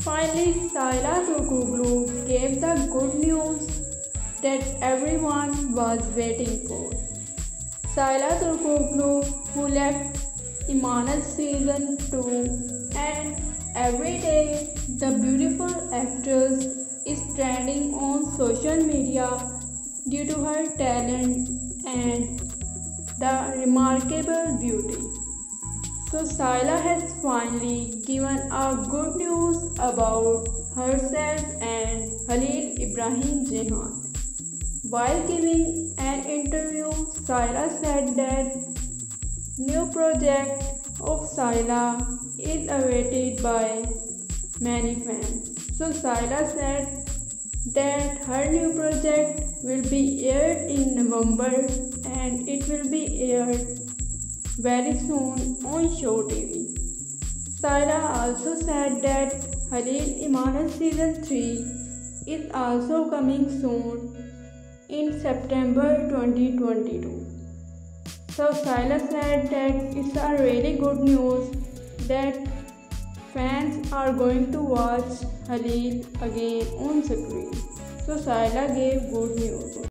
Finally, Saila Turkoglu gave the good news that everyone was waiting for. Saila Turkoglu, who left Imanat season 2, and every day the beautiful actress is trending on social media due to her talent and the remarkable beauty. So Saila has finally given a good news about herself and Khalil Ibrahim Jehan. While giving an interview, Saila said that new project of Saila is awaited by many fans. So Saila said that her new project will be aired in November and it will be aired very soon on Show TV. Saila also said that Khalil Imanat season 3 is also coming soon in September 2022. So Saila said that it's a really good news that fans are going to watch Khalil again on screen. So Saila gave good news.